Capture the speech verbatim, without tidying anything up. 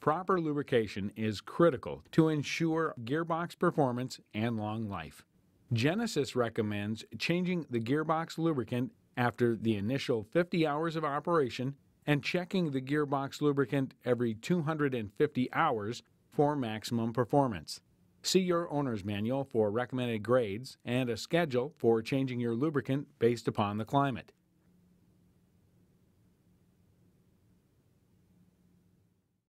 Proper lubrication is critical to ensure gearbox performance and long life. Genesis recommends changing the gearbox lubricant after the initial fifty hours of operation and checking the gearbox lubricant every two hundred fifty hours for maximum performance. See your owner's manual for recommended grades and a schedule for changing your lubricant based upon the climate.